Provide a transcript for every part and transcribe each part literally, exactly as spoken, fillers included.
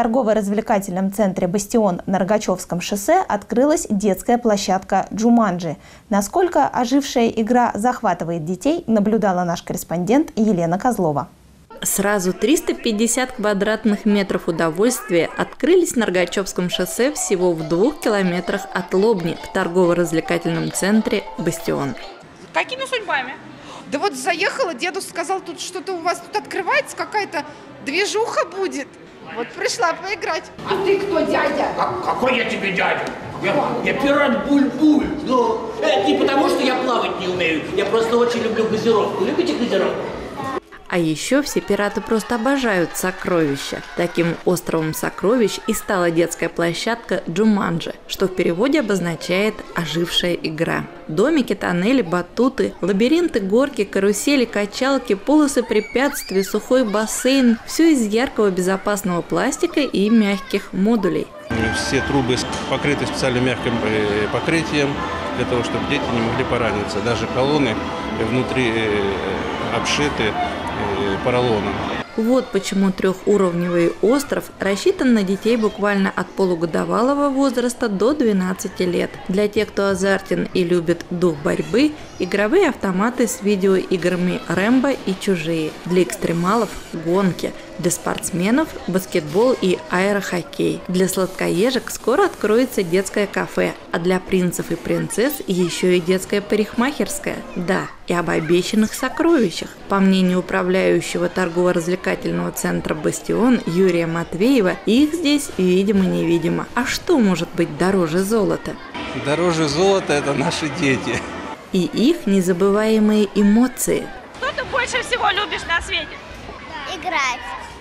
торгово-развлекательном центре «Бастион» на Рогачевском шоссе открылась детская площадка «Джуманджи». Насколько ожившая игра захватывает детей, наблюдала наш корреспондент Елена Козлова. Сразу триста пятьдесят квадратных метров удовольствия открылись на Рогачевском шоссе всего в двух километрах от Лобни в торгово-развлекательном центре «Бастион». Какими судьбами? Да вот заехала, дедушка сказал, тут что-то у вас тут открывается, какая-то движуха будет. Вот пришла поиграть. А ты кто, дядя? Как, какой я тебе дядя? Я, я пират Буль-Буль. Ну, это не потому, что я плавать не умею. Я просто очень люблю газировку. Любите газировку? А еще все пираты просто обожают сокровища. Таким островом сокровищ и стала детская площадка «Джуманджи», что в переводе обозначает «ожившая игра». Домики, тоннели, батуты, лабиринты, горки, карусели, качалки, полосы препятствий, сухой бассейн – все из яркого безопасного пластика и мягких модулей. Все трубы покрыты специальным мягким покрытием для того, чтобы дети не могли пораниться. Даже колонны внутри обшиты поролоном. Вот почему трехуровневый остров рассчитан на детей буквально от полугодовалого возраста до двенадцати лет. Для тех, кто азартен и любит дух борьбы, игровые автоматы с видеоиграми «Рэмбо» и «Чужие». Для экстремалов – гонки. Для спортсменов – баскетбол и аэрохоккей. Для сладкоежек скоро откроется детское кафе, а для принцев и принцесс еще и детская парикмахерская. Да, и об обещанных сокровищах. По мнению управляющего торгово-развлекательного центра «Бастион» Юрия Матвеева, их здесь видимо-невидимо. А что может быть дороже золота? Дороже золота – это наши дети. И их незабываемые эмоции. Что ты больше всего любишь на свете? Играть.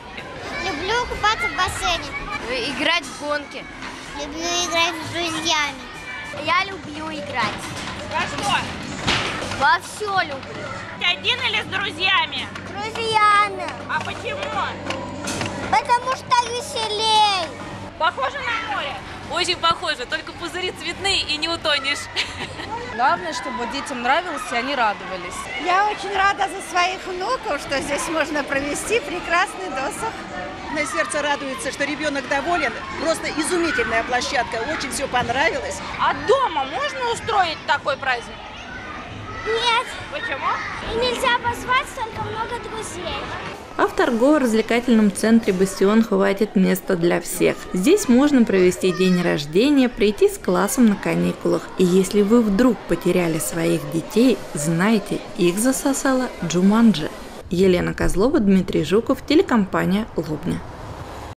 Люблю купаться в бассейне. Играть в гонки. Люблю играть с друзьями. Я люблю играть. Во что? Во все люблю. Ты один или с друзьями? С друзьями. А почему? Потому что веселей. Похоже на море? Очень похоже, только пузыри цветные и не утонешь. Главное, чтобы детям нравилось, и они радовались. Я очень рада за своих внуков, что здесь можно провести прекрасный досуг. На сердце радуется, что ребенок доволен. Просто изумительная площадка, очень все понравилось. А дома можно устроить такой праздник? Нет. Почему? И нельзя позвать столько много друзей. А в торгово-развлекательном центре «Бастион» хватит места для всех. Здесь можно провести день рождения, прийти с классом на каникулах. И если вы вдруг потеряли своих детей, знайте, их засосала «Джуманджи». Елена Козлова, Дмитрий Жуков, телекомпания «Лобня».